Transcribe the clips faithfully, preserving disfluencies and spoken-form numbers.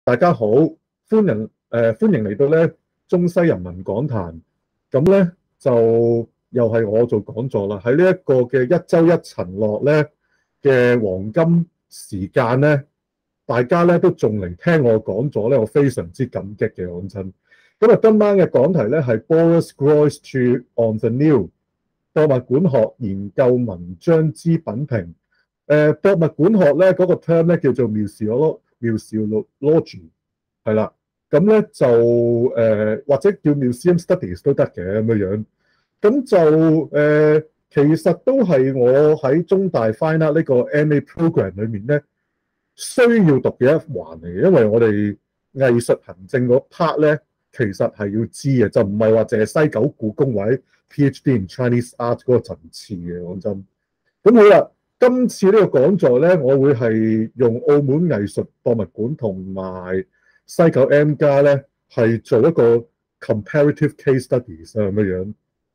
大家好，歡迎誒、呃、歡迎嚟到咧中西人民講壇。咁咧就又係我做講座啦。喺呢一個嘅一周一層落咧嘅黃金時間咧，大家咧都仲嚟聽我講座咧，我非常之感激嘅，講真。咁啊，今晚嘅講題咧係 Boris Groys on the New 博物館學研究文章之品評。誒、呃、博物館學咧嗰、那個 term 咧叫做 museolo museology 係啦，咁咧就誒、呃、或者叫 museum studies 都得嘅咁樣樣。咁就誒、呃、其實都係我喺中大 Fine Art 呢個 M A program 裏面咧需要讀嘅一環嚟嘅，因為我哋藝術行政嗰 part 咧其實係要知嘅，就唔係話淨係西九故宮或者 PhD in Chinese Art 嗰個層次嘅，講真。咁好啦。今次呢個講座咧，我會係用澳門藝術博物館同埋西九 M+ 咧，係做一個 comparative case studies 啊咁樣樣。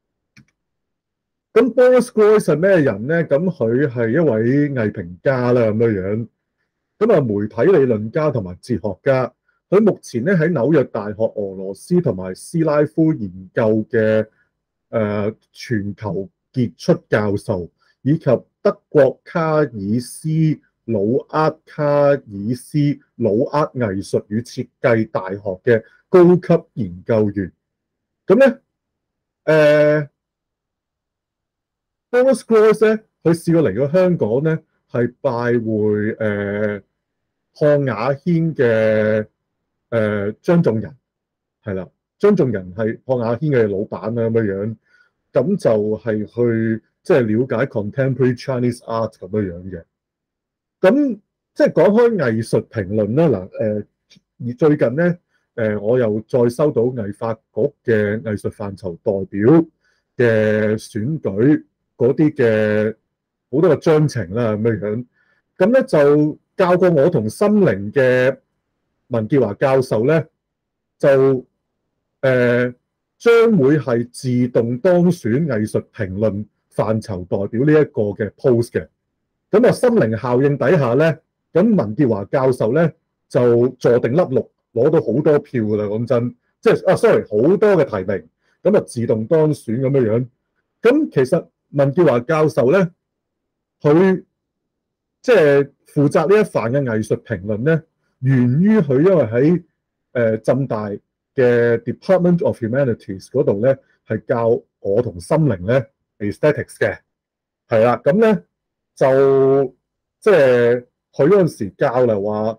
咁 Boris Groys 係咩人咧？咁佢係一位藝評家啦咁樣樣。咁啊，媒體理論家同埋哲學家。佢目前咧喺紐約大學俄羅斯同埋斯拉夫研究嘅誒、呃、全球傑出教授，以及德國卡爾斯魯厄卡爾斯魯厄藝術與設計大學嘅高級研究員。咁咧，誒、呃、Boris Groys 咧，佢試過嚟過香港咧，係拜會誒漢雅軒嘅誒張頌仁，係啦，張頌仁係漢雅軒嘅老闆啦咁樣樣，咁就係去。即係了解 contemporary Chinese art 咁樣樣嘅，咁即係講開藝術評論啦嗱，誒而最近咧，誒我又再收到藝發局嘅藝術範疇代表嘅選舉嗰啲嘅好多個章程啦咁樣樣，咁咧就教過我同心靈嘅文潔華教授咧，就誒、呃、將會係自動當選藝術評論範疇代表呢一個嘅 post 嘅，咁啊心靈效應底下咧，咁文潔華教授咧就坐定粒六，攞到好多票噶啦，講真，即係啊 sorry 好多嘅提名，咁啊自動當選咁樣樣。咁其實文潔華教授咧，佢即係負責呢一範嘅藝術評論咧，源於佢因為喺誒浸大嘅 Department of Humanities 嗰度咧，係教我同心靈咧。aesthetics 嘅係啦，咁咧就即係佢嗰陣時教嚟話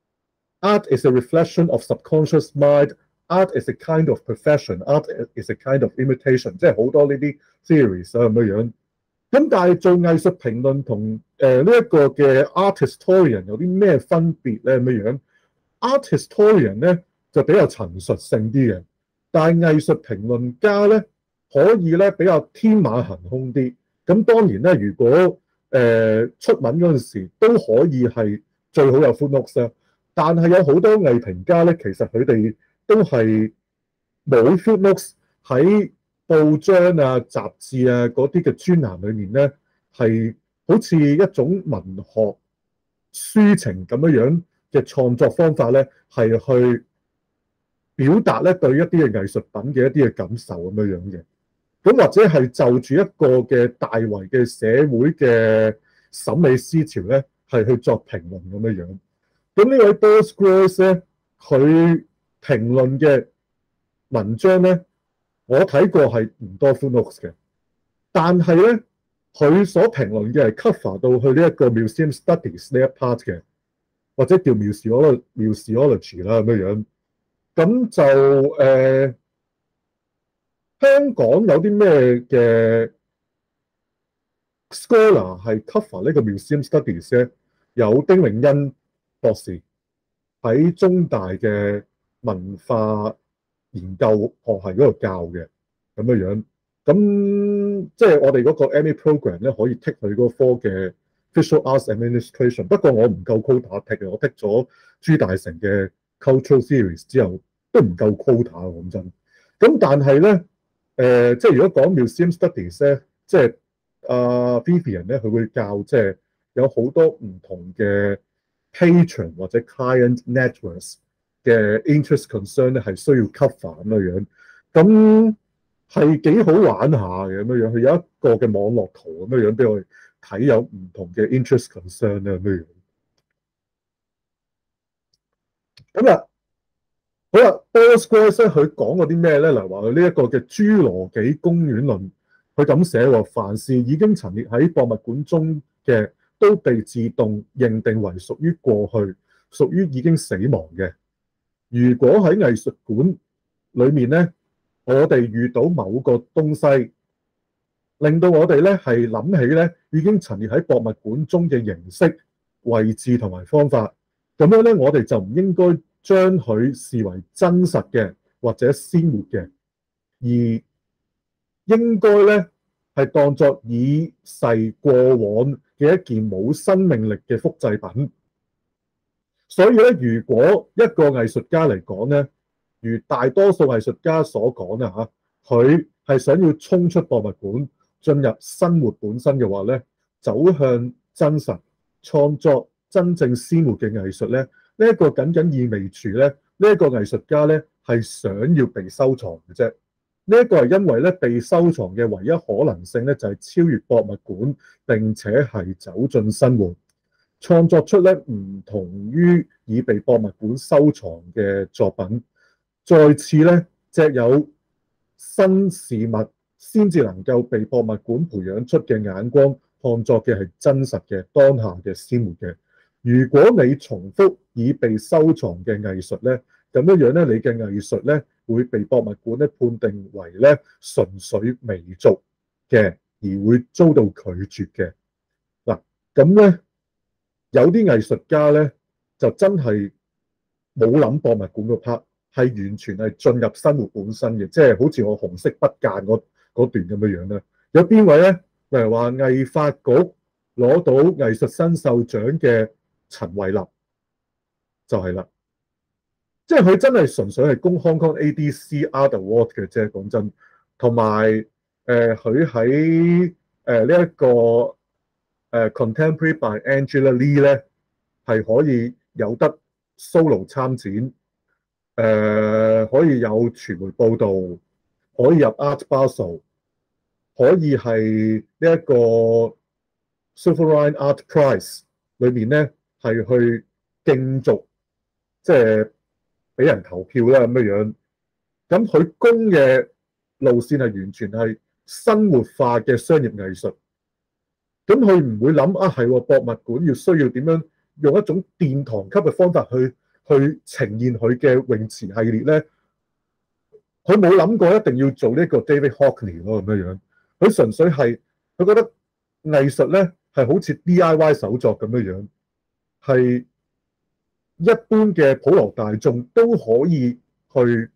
，art is a reflection of subconscious mind，art is a kind of profession，art is a kind of imitation， 即係好多呢啲 theories 啊咁樣樣。咁但係做藝術評論同誒呢一個嘅 art historian 有啲咩分別咧咁樣樣 ？art historian 咧就比較陳述性啲嘅，但係藝術評論家咧。可以咧比較天馬行空啲，咁當然咧，如果誒、呃、出文嗰陣時都可以係最好有 footnotes 啦。但係有好多藝評家咧，其實佢哋都係冇 footnotes 喺報章啊、雜誌啊嗰啲嘅專欄裏面咧，係好似一種文學抒情咁樣樣嘅創作方法咧，係去表達咧對一啲嘅藝術品嘅一啲嘅感受咁樣樣嘅。咁或者係就住一個嘅大圍嘅社會嘅審美思潮咧，係去作評論咁樣樣。咁呢位 Boris Groys 咧，佢評論嘅文章咧，我睇過係唔多 footnotes 嘅，但係咧，佢所評論嘅係 cover 到去呢一個 museum studies 呢一 part 嘅，或者叫 museology museology 啦咁樣樣。咁就誒。呃香港有啲咩嘅 scholar 係 cover 呢個 museum studies 咧？有丁永欣博士喺中大嘅文化研究學系嗰度教嘅咁樣樣。咁即係我哋嗰個 M A program 咧，可以 take 佢嗰科嘅 visual arts administration。不過我唔夠 quota take 嘅，我 take 咗朱大成嘅 cultural series 之後都唔夠 quota 講真。咁但係咧。誒、呃，即係如果講 museum studies 咧，即係阿 Vivian 咧，佢會教即係有好多唔同嘅 patron 或者 client networks 嘅 interest concern 咧係需要 cover 咁樣樣，咁係幾好玩下嘅咁樣樣。佢有一個嘅網絡圖咁樣樣俾我哋睇，有唔同嘅 interest concern 咧咁樣樣。咁啊，好啦 Bosworth 咧佢講過啲咩咧？例如話佢呢一個嘅侏羅紀公園論，佢咁寫喎：凡是已經陳列喺博物館中嘅，都被自動認定為屬於過去，屬於已經死亡嘅。如果喺藝術館裏面咧，我哋遇到某個東西，令到我哋咧係諗起咧已經陳列喺博物館中嘅形式、位置同埋方法，咁樣咧我哋就唔應該將佢視為真實嘅或者鮮活嘅，而應該咧係當作已逝過往嘅一件冇生命力嘅複製品。所以咧，如果一個藝術家嚟講咧，如大多數藝術家所講啊嚇，佢係想要衝出博物館，進入生活本身嘅話咧，走向真實創作真正鮮活嘅藝術咧，呢一個僅僅意味住咧，呢一個藝術家咧係想要被收藏嘅啫。呢一個係因為咧被收藏嘅唯一可能性咧就係超越博物館，並且係走進生活。創作出咧唔同於已被博物館收藏嘅作品，再次咧只有新事物先至能夠被博物館培養出嘅眼光，看作嘅係真實嘅當下嘅鮮活嘅。如果你重複已被收藏嘅藝術咧，咁樣樣咧你嘅藝術咧會被博物館咧判定為咧純粹微俗嘅，而會遭到拒絕嘅。嗱，咁咧。有啲藝術家咧，就真係冇諗博物館個 part，係完全係進入生活本身嘅，即係好似我紅色不間嗰段咁樣樣啦。有邊位咧？例如話藝發局攞到藝術新秀獎嘅陳慧立，就係啦。即係佢真係純粹係供 Hong Kong A D C Art Award 嘅啫，講真。同埋誒，佢喺誒呢一個。Uh, Contemporary by Angela Lee 咧係可以有得 solo 參展，誒、呃、可以有傳媒報導，可以入 Art Basel， 可以係呢一個 Sovereign Art Prize 裏面咧係去競逐，即係俾人投票啦咁樣樣。咁佢攻嘅路線係完全係生活化嘅商業藝術。咁佢唔會諗啊，係博物館要需要點樣用一種殿堂級嘅方法去去呈現佢嘅泳池系列咧？佢冇諗過一定要做呢個 David Hockney 咯咁樣樣。佢純粹係佢覺得藝術咧係好似 D I Y 手作咁樣樣，係一般嘅普羅大眾都可以去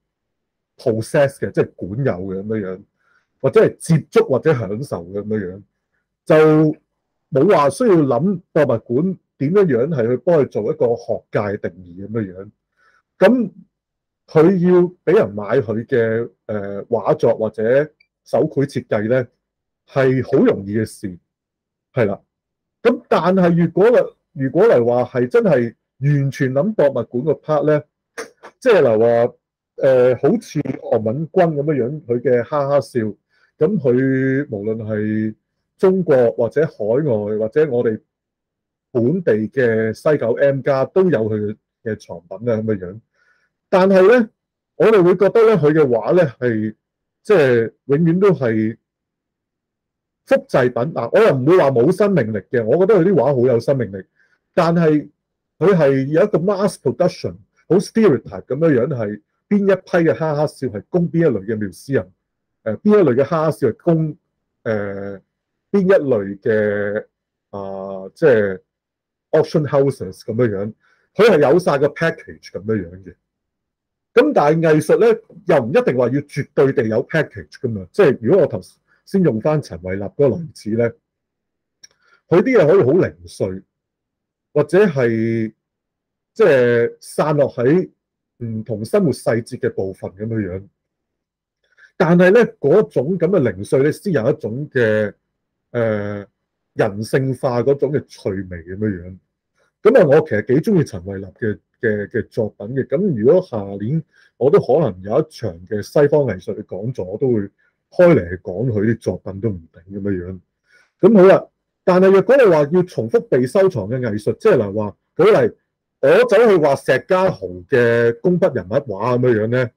possess 嘅，即係管有嘅咁樣樣，或者係接觸或者享受嘅咁樣樣，就冇話需要諗博物館點樣樣係去幫佢做一個學界定義咁樣樣。咁佢要俾人買佢嘅誒畫作或者手繪設計咧，係好容易嘅事，係啦。咁但係如果嚟如果嚟話係真係完全諗博物館個 part 咧，即係嚟話誒好似何敏君咁樣樣，佢嘅哈哈笑，咁佢無論係中國或者海外或者我哋本地嘅西九 M 家都有佢嘅藏品啊咁嘅樣，但係咧我哋會覺得咧佢嘅畫咧係即係永遠都係複製品嗱，我又唔會話冇生命力嘅，我覺得佢啲畫好有生命力，但係佢係有一個 mass production 好 stereotype 咁樣樣，係邊一批嘅哈哈笑係供邊一類嘅museum，誒邊一類嘅哈哈笑係供誒。呃邊一類嘅啊、呃，即係 auction houses 咁樣樣，佢係有晒個 package 咁樣樣嘅。咁但係藝術咧，又唔一定話要絕對地有 package 噶嘛。即係如果我頭先用翻陳慧立嗰個例子咧，佢啲嘢可以好零碎，或者係即係散落喺唔同生活細節嘅部分咁樣樣。但係咧嗰種咁嘅零碎咧，先有一種嘅。誒、呃、人性化嗰種嘅趣味咁樣樣，咁啊，我其實幾中意陳慧立嘅嘅嘅作品嘅。咁如果下年我都可能有一場嘅西方藝術嘅講座，我都會開嚟講佢啲作品都唔定咁樣樣。咁好啦，但係若果你話要重複被收藏嘅藝術，即係嚟話舉例，我走去畫石家豪嘅工筆人物畫咁樣樣咧，誒、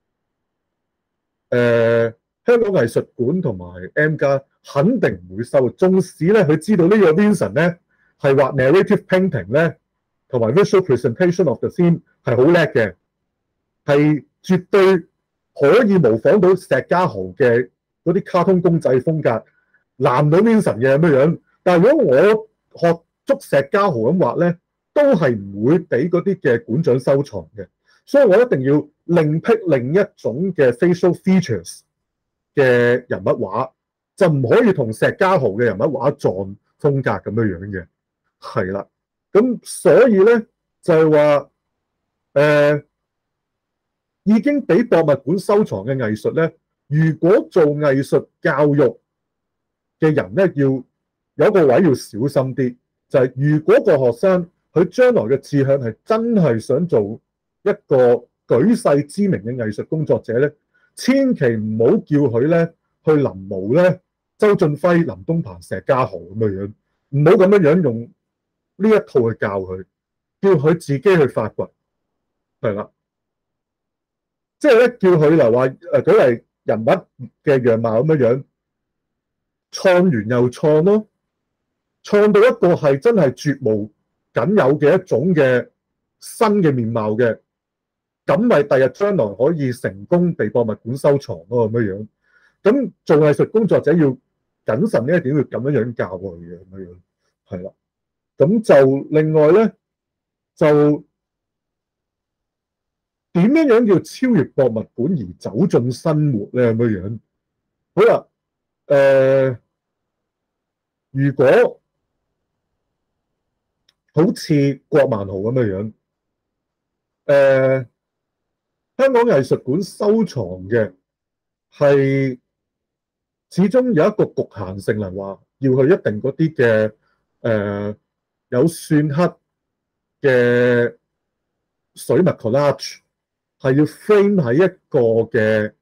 呃、香港藝術館同埋 M+ 肯定唔會收。縱使咧佢知道呢個 Vincent 咧係畫 narrative painting 咧，同埋 visual presentation of the scene 係好叻嘅，係絕對可以模仿到石家豪嘅嗰啲卡通公仔風格，難到 Vincent 嘅咁樣樣。但係如果我學足石家豪咁畫咧，都係唔會俾嗰啲嘅館長收藏嘅。所以我一定要另闢另一種嘅 facial features 嘅人物畫，就唔可以同石家豪嘅人物畫撞風格咁樣樣嘅。係啦，咁所以咧就係話誒已經俾博物館收藏嘅藝術咧，如果做藝術教育嘅人咧，要有一個位要小心啲，就係、是、如果個學生佢將來嘅志向係真係想做一個舉世知名嘅藝術工作者咧，千祈唔好叫佢咧去臨摹咧周俊輝、林東鵬、石家豪咁嘅樣，唔好咁樣樣用呢一套去教佢，叫佢自己去發掘，係啦，即係咧叫佢嚟話誒舉例人物嘅樣貌咁樣樣，創完又創咯，創到一個係真係絕無僅有嘅一種嘅新嘅面貌嘅，咁咪第日將來可以成功被博物館收藏咯咁樣樣。咁做藝術工作者要謹慎呢一點，要咁樣樣教佢嘅咁樣樣，係啦。咁就另外咧，就點樣樣叫超越博物館而走進生活咧咁樣樣？好啦，誒、呃，如果好似郭萬豪咁樣樣，誒、呃，香港藝術館收藏嘅係始終有一個局限性嚟話，要去一定嗰啲嘅誒有篆刻嘅水墨 collage 係要 frame 喺一個嘅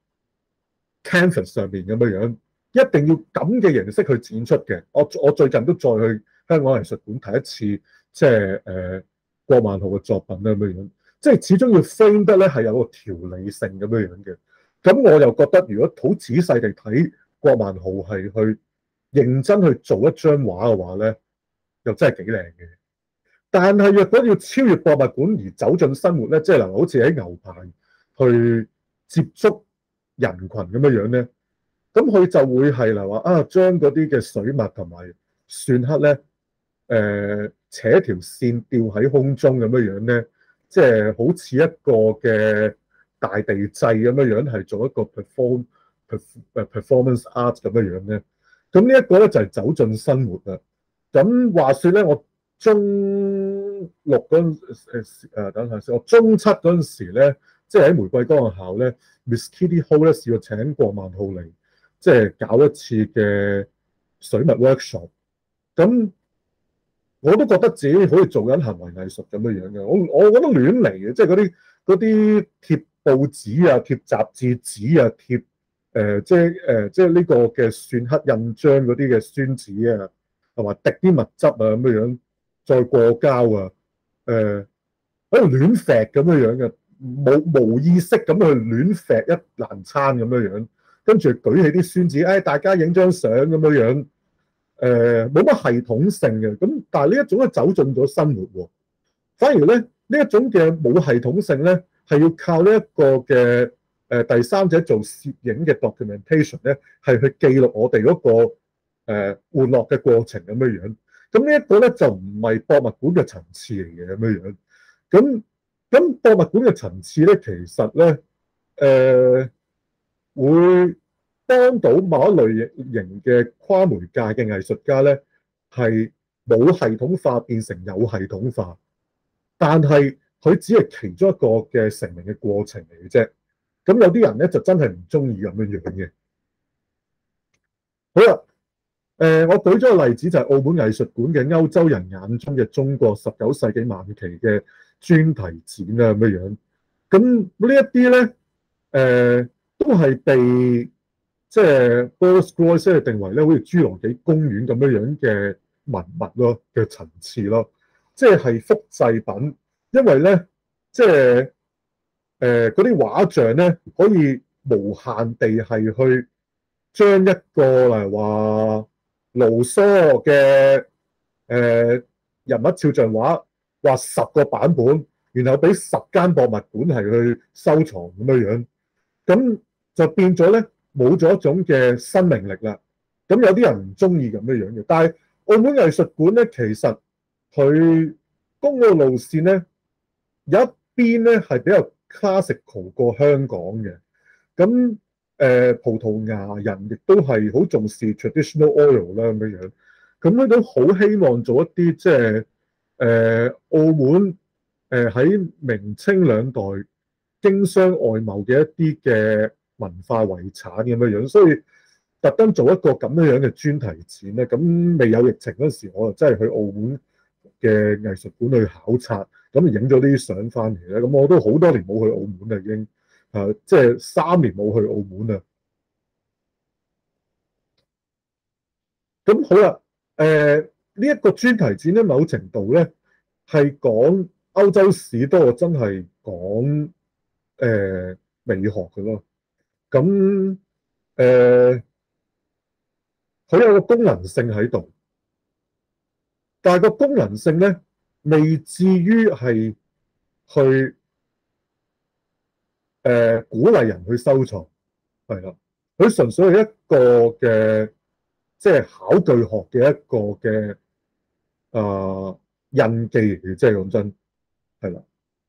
canvas 上面咁樣樣，一定要咁嘅形式去展出嘅。我我最近都再去香港藝術館睇一次，即係誒郭萬豪嘅作品啦咁樣樣，即係始終要 frame 得咧係有個條理性咁樣樣嘅。咁我又覺得如果好仔細地睇郭萬豪係去認真去做一張畫嘅話咧，又真係幾靚嘅。但係若果要超越博物館而走進生活咧，即係嗱，好似喺牛棚去接觸人群咁樣樣咧，咁佢就會係嚟話啊，將嗰啲嘅水墨同埋篆刻咧，誒、呃、扯條線吊喺空中咁樣樣咧，即係好似一個嘅大地祭咁樣樣，係做一個 perform performance art 咁樣樣咧。咁呢一個咧就係走進生活啦。咁話說咧，我中六嗰陣誒誒，等下先，我中七嗰陣時咧，即係喺玫瑰崗學校咧 ，Miss Kitty Ho 咧試過請郭萬豪嚟，即係搞一次嘅水墨 workshop。咁我都覺得自己可以做緊行為藝術咁樣樣嘅。我我覺得亂嚟嘅，即係嗰啲嗰啲貼報紙啊、貼雜誌紙啊、貼誒、呃、即係誒、呃、即係呢個嘅篆刻印章嗰啲嘅宣紙啊，同埋滴啲墨汁啊咁樣樣。再過膠啊，誒喺度亂揈咁樣樣嘅，冇冇意識咁去亂揈一籃餐咁樣樣，跟住舉起啲宣紙，誒、哎、大家影張相咁樣樣，誒冇乜系統性嘅，咁但係呢一種咧走進咗生活喎，反而咧呢一種嘅冇系統性咧，係要靠呢一個嘅誒、呃、第三者做攝影嘅 documentation 咧，係去記錄我哋嗰、那個誒、呃、玩樂嘅過程咁樣樣。咁呢一個咧就唔係博物館嘅層次嚟嘅咁樣樣，咁咁博物館嘅層次咧，其實咧誒、呃、會幫到某一類型嘅跨媒介嘅藝術家咧，係冇系統化變成有系統化，但係佢只係其中一個嘅成名嘅過程嚟嘅啫。咁有啲人咧就真係唔中意咁樣樣嘅。好啦。誒、呃，我舉咗個例子就係澳門藝術館嘅歐洲人眼中嘅中國十九世紀晚期嘅專題展啊咁樣樣。咁呢一啲咧，誒、呃、都係被即係 Boris Groys 定為咧，好似侏羅紀公園咁樣樣嘅文物咯嘅層次咯，即係係複製品，因為咧即係誒嗰啲畫像咧可以無限地係去將一個例如話盧梭嘅誒人物肖像畫畫十個版本，然後俾十間博物館係去收藏咁樣樣，咁就變咗咧冇咗一種嘅生命力啦。咁有啲人唔中意咁樣樣嘅，但係澳門藝術館咧，其實佢公路路線咧有一邊咧係比較 classical 過香港嘅。咁誒、呃、葡萄牙人亦都係好重視 traditional oil 啦咁樣樣，咁佢都好希望做一啲即係誒澳門誒喺、呃、明清兩代經商外貿嘅一啲嘅文化遺產咁樣樣，所以特登做一個咁樣樣嘅專題展咧。咁未有疫情嗰時，我就真係去澳門嘅藝術館去考察，咁影咗啲相翻嚟咧。咁我都好多年冇去澳門啦，已經誒即係三年冇去澳門啦。咁好啦，誒呢一個專題展咧，某程度咧係講歐洲史多過真係講誒美學嘅咯。咁誒佢有個功能性喺度，但係個功能性咧未至於係去誒、呃、鼓勵人去收藏，係啦。佢純粹係一個嘅即係考據學嘅一個嘅啊、呃、印記嚟嘅，即係講真係啦。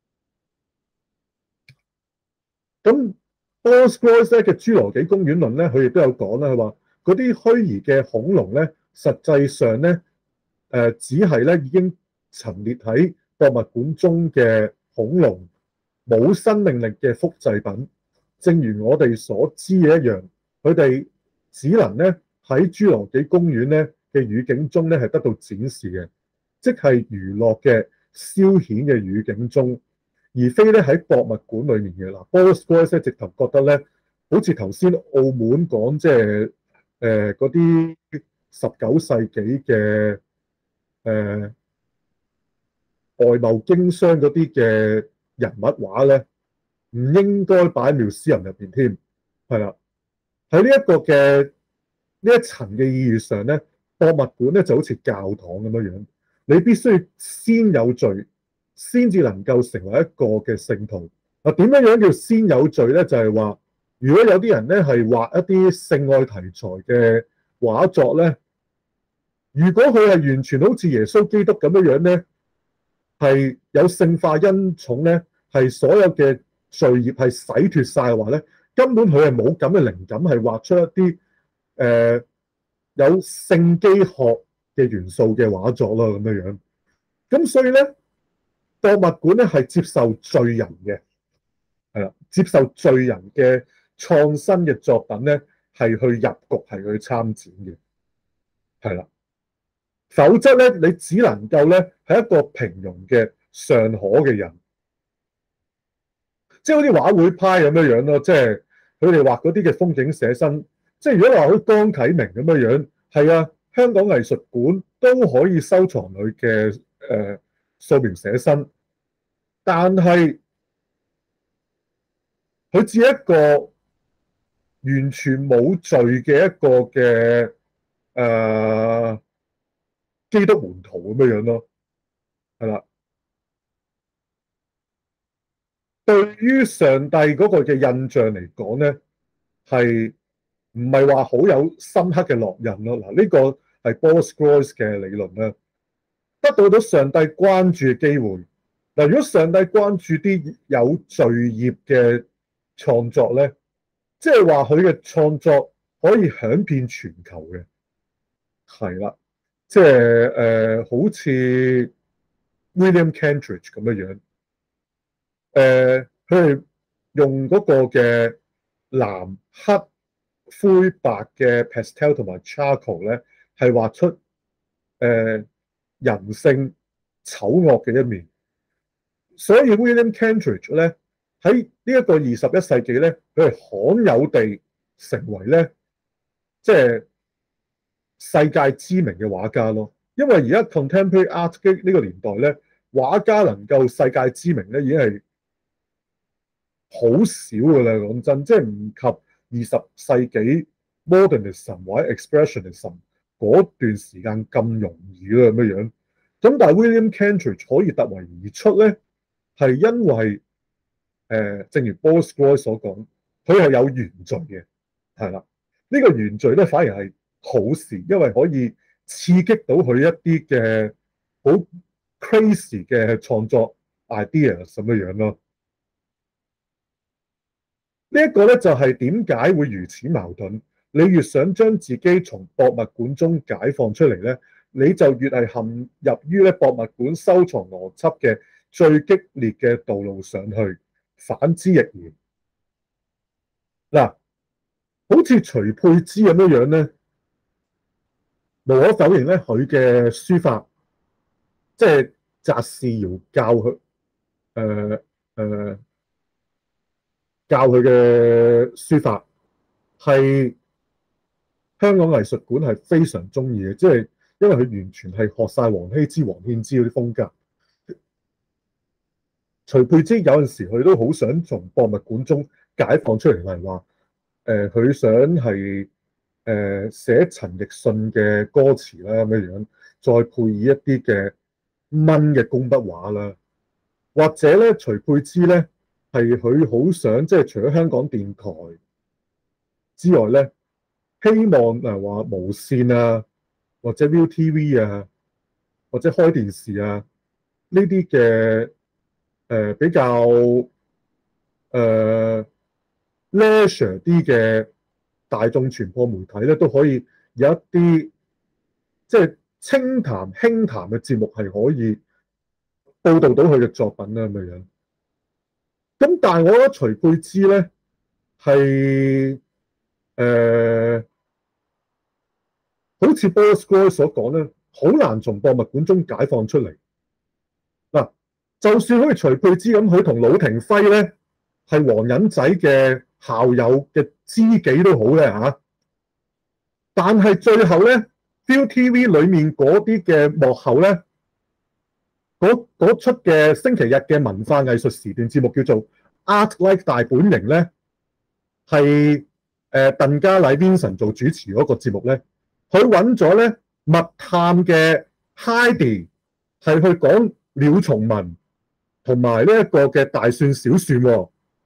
咁 Boris Groys 嘅侏羅紀公園論咧，佢亦都有講啦，佢話嗰啲虛擬嘅恐龍咧，實際上咧誒、呃、只係咧已經陳列喺博物館中嘅恐龍，冇生命力嘅複製品。正如我哋所知嘅一樣，佢哋只能咧喺侏羅紀公園咧嘅語境中咧係得到展示嘅，即係娛樂嘅消遣嘅語境中，而非咧喺博物館裏面嘅啦。Boris Groys 直頭覺得咧，好似頭先澳門講即係誒嗰啲十九世紀嘅誒外貿經商嗰啲嘅人物畫咧，唔應該擺喺 museum 入邊添，係啦。喺呢一個嘅呢一層嘅意義上咧，博物館咧就好似教堂咁樣樣，你必須要先有罪，先至能夠成為一個嘅聖徒。嗱，點樣樣叫先有罪咧？就係話，如果有啲人咧係畫一啲性愛題材嘅畫作咧，如果佢係完全好似耶穌基督咁樣樣咧，係有聖化恩寵咧，係所有嘅罪孽係洗脫晒嘅話咧，根本佢係冇咁嘅靈感，係畫出一啲誒、呃、有聖機學嘅元素嘅畫作咯，咁樣樣。咁所以咧，博物館咧係接受罪人嘅，係啦，接受罪人嘅創新嘅作品咧，係去入局，係去參展嘅，係啦。否則咧，你只能夠咧係一個平庸嘅尚可嘅人，即係好似畫會派咁樣樣咯。即係佢哋畫嗰啲嘅風景寫生，即係如果話好似江啟明咁樣樣，係啊，香港藝術館都可以收藏佢嘅誒素描寫生，但係佢只係一個完全冇罪嘅一個嘅誒、呃、基督門徒咁樣樣咯，係啦。對於上帝嗰個嘅印象嚟講咧，係唔係話好有深刻嘅烙印咯？嗱，呢個係 Boris Groys 嘅理論啦。得到咗上帝關注嘅機會。嗱，如果上帝關注啲有罪孽嘅創作咧，即係話佢嘅創作可以響遍全球嘅，係啦，即係誒，好似 William Kentridge 咁樣樣。誒，佢哋用嗰個嘅藍、黑、灰、白嘅 pastel 同埋 charcoal 咧，係畫出誒、呃、人性醜惡嘅一面。 所以 William Kentridge 咧喺呢一個二十一世紀咧，佢係罕有地成為咧即係世界知名嘅畫家咯。因為而家 contemporary art 嘅呢個年代咧，畫家能夠世界知名咧，已經係好少㗎啦。講真，即係唔及二十世紀 modernism 或者 expressionism 嗰段時間咁容易啦咁樣樣。咁但係 William Kentridge 可以突圍而出咧，係因為誒、呃，正如 Boris Groys 所講，佢係有原罪嘅，係啦。呢、這個原罪咧反而係好事，因為可以刺激到佢一啲嘅好 crazy 嘅創作 ideas 咁樣樣咯。這個、呢一個咧就係點解會如此矛盾？你越想將自己從博物館中解放出嚟咧，你就越係陷入於咧博物館收藏邏輯嘅最激烈嘅道路上去。反之亦然。嗱，好似徐沛之咁樣樣咧，無可否認咧，佢嘅書法即係澤仕堯教佢誒誒教佢嘅書法係香港藝術館係非常中意嘅，即係因為佢完全係學晒王羲之、王獻之嗰啲風格。徐沛之有陣時佢都好想從博物館中解放出嚟，例如話誒佢想係誒、呃、寫陳奕迅嘅歌詞啦咁樣樣，再配以一啲嘅蚊嘅工筆畫啦，或者咧徐沛之咧係佢好想即係除咗香港電台之外咧，希望例如話無線啊，或者 Viu T V 啊，或者開電視啊呢啲嘅誒比較誒、呃、leisure 啲嘅大眾傳播媒體咧，都可以有一啲即係清談輕談嘅節目係可以報導到佢嘅作品啦咁樣樣。咁但係我覺得徐沛之咧係誒好似 Boris Groys 所講咧，好難從博物館中解放出嚟。嗱，就算好似徐沛之咁，佢同魯庭輝咧係黃引仔嘅校友嘅知己都好咧嚇，但係最後咧 Viu T V 裡面嗰啲嘅幕後咧，嗰出嘅星期日嘅文化藝術時段節目叫做 Art Like 大本營咧，係誒鄧家禮 Vincent 做主持嗰個節目咧，佢揾咗咧密探嘅 Heidi 係去講廖松文同埋呢一個嘅大蒜小蒜喎。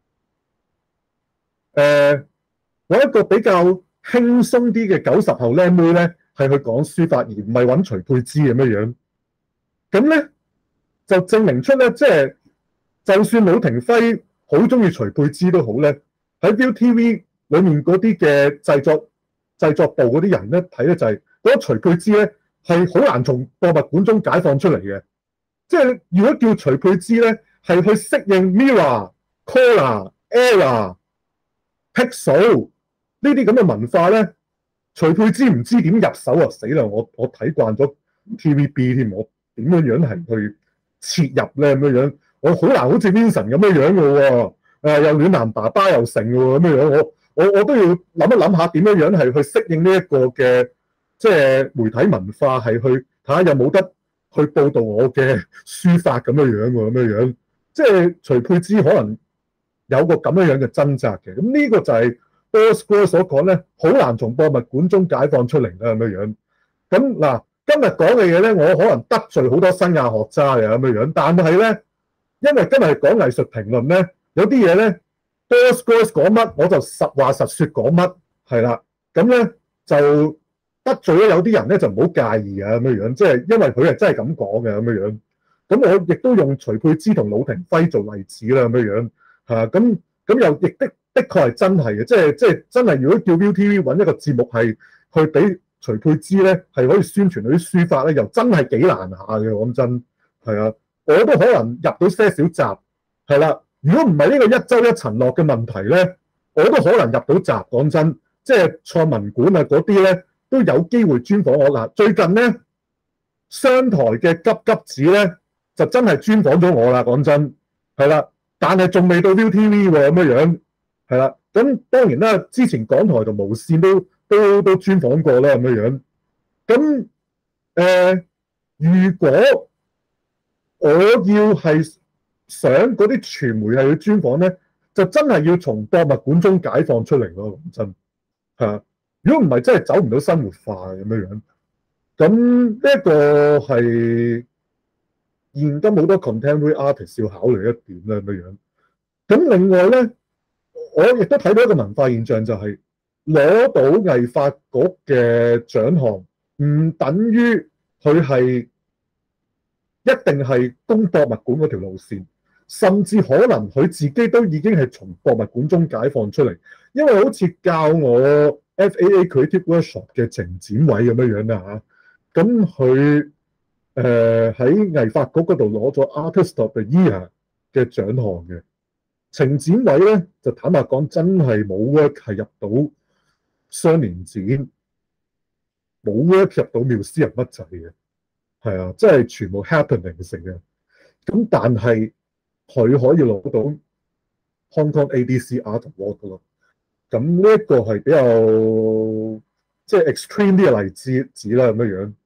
誒，我一個比較輕鬆啲嘅九十後靚妹咧，係去講書法，而唔係揾徐沛之咁樣樣。咁咧就證明出咧，即係就算魯庭輝好中意徐沛之都好咧，喺 Viu T V 裡面嗰啲嘅製作製作部嗰啲人咧睇咧就係覺得徐沛之咧係好難從博物館中解放出嚟嘅。即係如果叫徐沛之咧係去適應 Mirror、Color、Era、Pixel 呢啲咁嘅文化咧，徐沛之唔知點入手啊！死啦！我我睇慣咗 T V B 添，我點樣樣係去切入咧咁樣樣？我好難好似 Vincent 咁樣樣嘅喎，誒又暖男爸爸又成嘅喎咁樣樣，我我我都要諗一諗下點樣樣係去適應呢一個嘅即係媒體文化，係去睇下有冇得去報導我嘅書法咁樣樣喎咁樣樣，即係徐沛之可能有個咁樣樣嘅掙扎嘅。咁呢個就係 Boris Groys 所講咧，好難從博物館中解放出嚟啦咁樣樣。咁嗱，今日講嘅嘢咧，我可能得罪好多新亞學渣嘅咁樣樣，但係咧，因為今日係講藝術評論咧，有啲嘢咧 Boris Groys 講乜我就實話實説講乜，係啦，咁咧就得罪咗有啲人咧就唔好介意啊咁樣樣，即係因為佢係真係咁講嘅咁樣樣。咁我亦都用徐沛之同魯庭輝做例子啦咁樣樣嚇，咁咁又亦的的確係真係嘅，即係即係真係如果叫 Viu T V 揾一個節目係去俾徐沛之咧係可以宣傳佢啲書法咧，又真係幾難下嘅，講真係啊，我都可能入到些少閘係啦。如果唔係呢個一周一層落嘅問題咧，我都可能入到閘。講真，即係創文館啊嗰啲咧都有機會專訪我啦。最近咧商台嘅急急子咧就真係專訪咗我啦，講真係啦，但係仲未到 ViuTV 喎咁樣樣係啦。咁當然啦，之前港台同無線都都都專訪過啦咁樣樣。咁誒、呃，如果我要係想嗰啲傳媒係去專訪咧，就真係要從博物館中解放出嚟咯，講真係啊。如果唔係，真係走唔到生活化咁樣樣。咁呢一個係現今好多 contemporary artist 要考慮一點啦咁樣樣。咁另外咧，我亦都睇到一個文化現象，就係攞到藝發局嘅獎項，唔等於佢係一定係攻博物館嗰條路線，甚至可能佢自己都已經係從博物館中解放出嚟。因為好似教我 F A A Creative Workshop 嘅程展偉咁樣樣啦嚇，咁佢誒喺藝發局嗰度攞咗 Artist of the Year 嘅獎項嘅。程展偉咧就坦白講，真係冇 work 係入到雙年展，冇 work 入到Museum乜滯嘅，係啊，即係全部 happening 成嘅。咁但係佢可以攞到 Hong Kong A D C Art Award 咯。咁呢一個係比較即係 extreme 啲嘅例子子啦咁樣樣。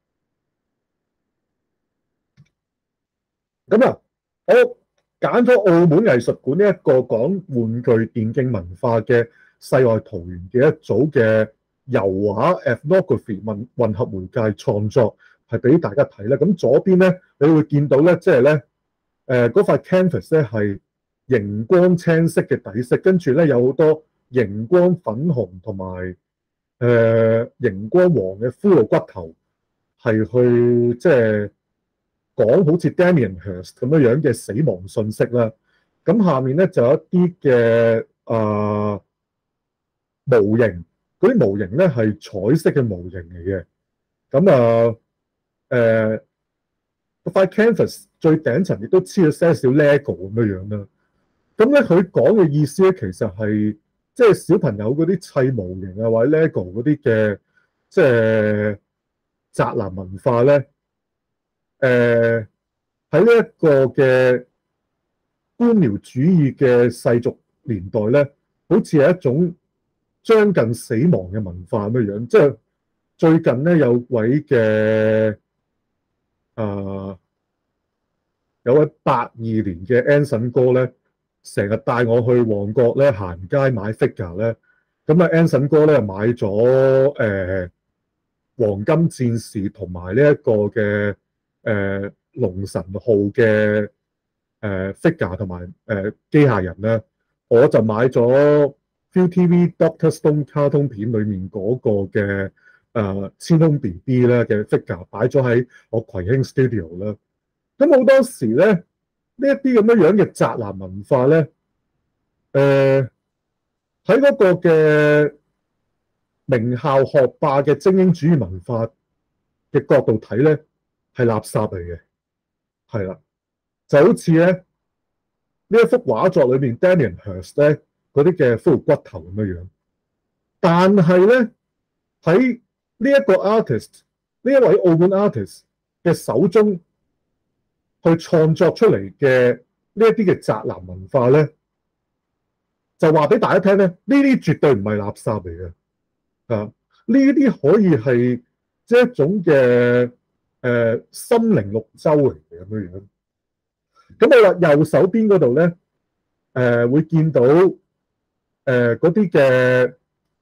咁啊，我揀咗澳門藝術館呢一個講玩具電競文化嘅世外桃源嘅一組嘅油畫 ethnography 混混合媒介創作，係俾大家睇咧。咁左邊咧，你會見到咧，即係咧，誒嗰塊 canvas 咧係熒光青色嘅底色，跟住咧有好多熒光粉紅同埋誒熒光黃嘅骷髏骨頭，係去即係講好似 Damien Hirst 咁樣樣嘅死亡訊息啦。咁下面咧就有一啲嘅啊模型，嗰啲模型咧係彩色嘅模型嚟嘅。咁啊誒塊 canvas 最頂層亦都黐咗些少 lego 咁樣樣啦。咁咧佢講嘅意思咧，其實係即係小朋友嗰啲砌模型啊，或者 lego 嗰啲嘅即係宅男文化咧。誒喺呢一個嘅官僚主義嘅世俗年代咧，好似係一種將近死亡嘅文化咁樣樣。即係最近咧有位嘅啊、呃、有位八二年嘅 Anson 哥咧，成日帶我去旺角咧行街買 figure 咧。咁啊 Anson 哥咧買咗誒、呃、黃金戰士同埋呢一個嘅誒龍神號嘅誒 figure 同埋誒機械人咧，我就買咗 ViuTV Doctor Stone 卡通片裏面嗰個嘅誒千空 B B 咧嘅 figure 擺咗喺我葵興 studio 啦。咁好多時咧呢一啲咁樣樣嘅宅男文化咧，誒喺嗰個嘅名校學霸嘅精英主義文化嘅角度睇咧，係垃圾嚟嘅。係啦，就好似咧呢一幅畫作裏面 Damien Hirst 咧嗰啲嘅骷髏骨頭咁樣樣，但係咧喺呢一個 artist 呢一位澳門 artist 嘅手中去創作出嚟嘅呢一啲嘅宅男文化咧，就話俾大家聽咧，呢啲絕對唔係垃圾嚟嘅啊！呢啲可以係即係一種嘅。誒、呃、心靈綠洲嚟嘅咁樣樣，咁我話右手邊嗰度咧，誒、呃、會見到誒嗰啲嘅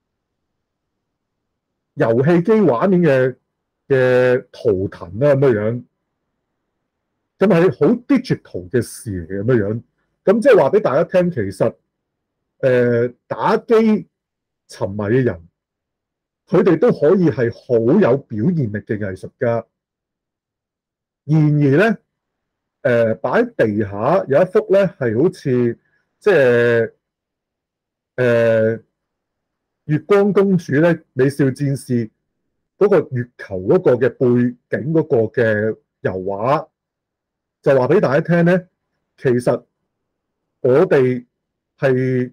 遊戲機畫面嘅嘅圖騰啦咁樣樣，咁係好 digital 嘅事嚟嘅咁樣樣，咁即係話俾大家聽，其實誒、呃、打機沉迷嘅人，佢哋都可以係好有表現力嘅藝術家。然而咧，誒、呃、擺喺地下有一幅咧，係好似即係誒月光公主咧，美少戰士嗰個月球嗰個嘅背景嗰個嘅油畫，就話俾大家聽咧，其實我哋係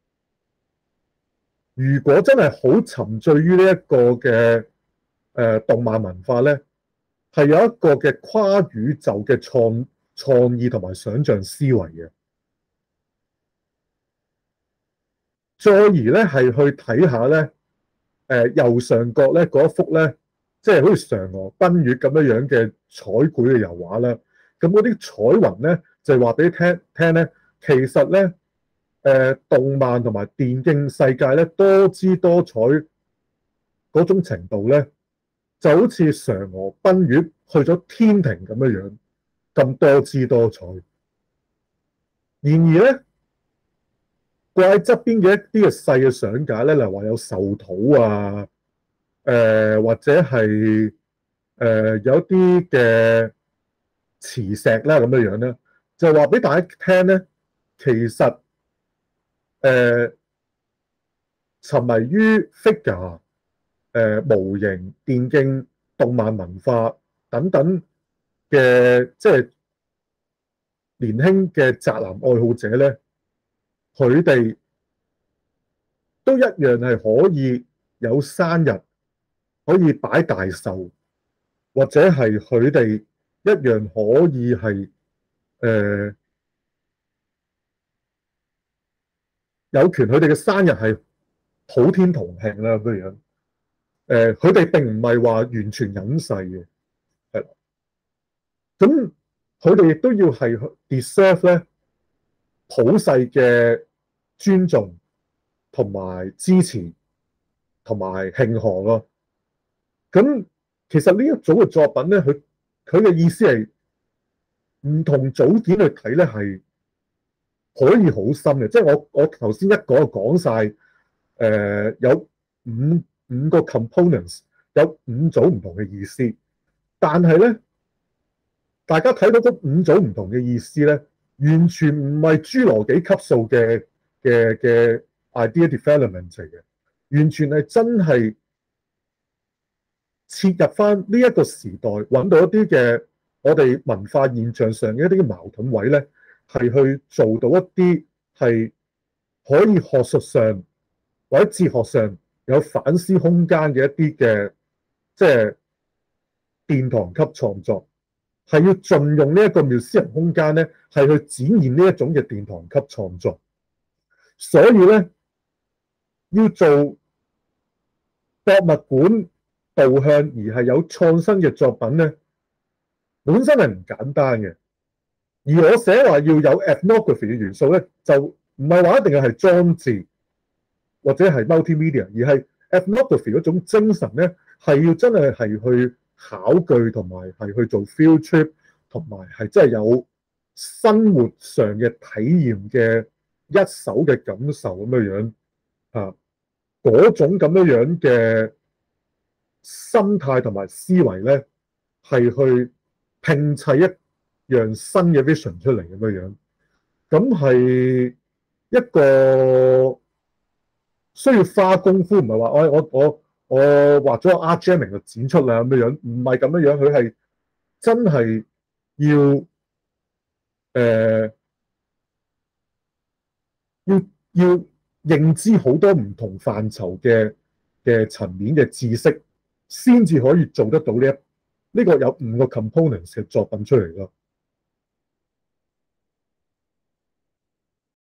如果真係好沉醉於呢一個嘅誒、呃、動漫文化咧。係有一個嘅跨宇宙嘅創創意同埋想像思維嘅。再而咧係去睇下咧，誒、呃、右上角咧嗰一幅咧，即係好似嫦娥奔月咁樣樣嘅彩繪嘅油畫啦。咁嗰啲彩雲咧就係話俾你聽聽咧，其實咧誒、呃、動漫同埋電競世界咧多姿多彩嗰種程度咧，就好似嫦娥奔月去咗天庭咁樣樣，咁多姿多彩。然而咧，掛喺側邊嘅一啲嘅細嘅相架咧，例如話有壽土啊，誒、呃、或者係誒、呃、有啲嘅磁石啦咁樣樣咧，就話俾大家聽咧，其實誒、呃、沉迷於 figure、誒、呃、模型、電競、動漫文化等等嘅即係年輕嘅宅男愛好者咧，佢哋都一樣係可以有生日，可以擺大壽，或者係佢哋一樣可以係誒、呃、有權佢哋嘅生日係普天同慶啦咁樣。誒，佢哋並唔係話完全隱世嘅，係啦。咁佢哋亦都要係 deserve 咧普世嘅尊重同埋支持同埋慶賀咯。咁其實呢一組嘅作品咧，佢佢嘅意思係唔同組件去睇咧，係可以好深嘅。即係我我頭先一個就講晒，誒有五五個 components， 有五組唔同嘅意思。但係咧，大家睇到嗰五組唔同嘅意思咧，完全唔係侏羅紀級數嘅嘅嘅 idea development 嚟嘅，完全係真係切入翻呢一個時代，揾到一啲嘅我哋文化現象上嘅一啲矛盾位咧，係去做到一啲係可以學術上或者哲學上有反思空間嘅一啲嘅即係殿堂級創作，係要盡用呢一個museum空間咧，係去展現呢一種嘅殿堂級創作。所以咧，要做博物館導向而係有創新嘅作品咧，本身係唔簡單嘅。而我寫話要有 ethnography 嘅元素咧，就唔係話一定係裝置或者係 multimedia， 而係 ethnography 嗰種精神咧，係要真係係去考據同埋係去做 field trip， 同埋係真係有生活上嘅體驗嘅一手嘅感受咁樣樣啊，嗰種咁樣樣嘅心態同埋思維咧，係去拼砌一樣新嘅 vision 出嚟咁樣樣，咁係一個需要花功夫，唔係話我我我我畫咗個 art jamming 就展出啦咁樣樣，唔係咁樣樣，佢係真係要誒、呃、要要認知好多唔同範疇嘅嘅層面嘅知識，先至可以做得到呢一呢個有五個 components 嘅作品出嚟咯。